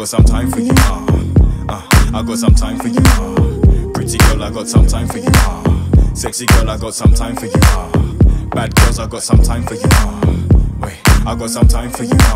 got some time for you, I got some time for you, pretty girl, I got some time for you, sexy girl, I got some time for you, bad girls, I got some time for you, wait, I got some time for you,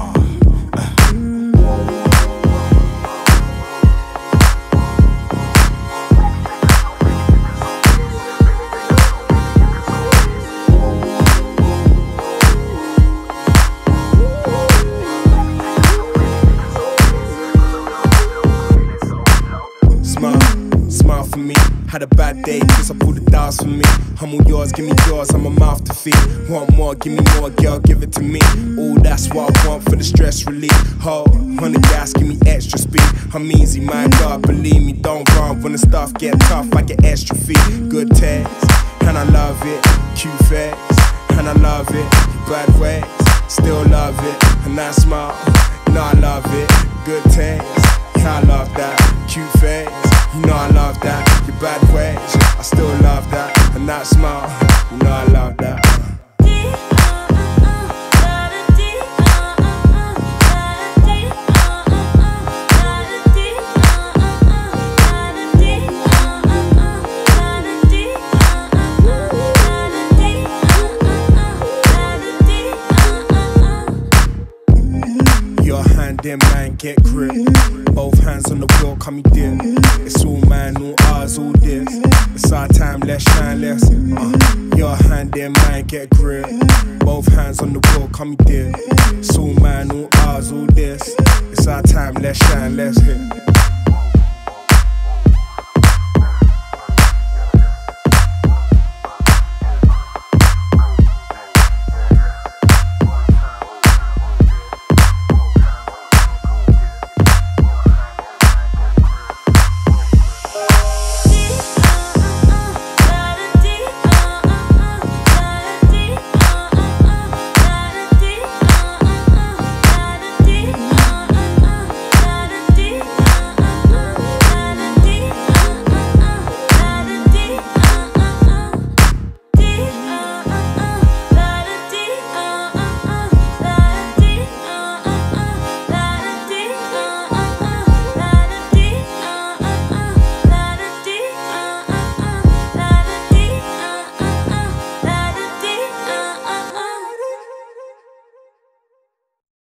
Smile for me, had a bad day, kiss up all the dials for me. I'm all yours, give me yours, I'm a mouth to feed. Want more, give me more, girl, give it to me. Oh, that's what I want for the stress relief. Hold on the gas, give me extra speed. I'm easy, my God, believe me, don't run. When the stuff get tough, I get extra feet. Good text, and I love it. Cute face, and I love it. Bad ways, still love it. And that smile, you know I love it. Good text, yeah, I love that. Cute face, you know I love that. Your bad ways, I still love that. And that smile, you know I love that. Your hand in man, get grip. Both hands on the wheel, come me dip. It's all mine, all ours, all this. It's our time, let's shine less. Your hand in mine, get grip. Both hands on the wheel, come me dip. It's all mine, all ours, all this. It's our time, let's shine less.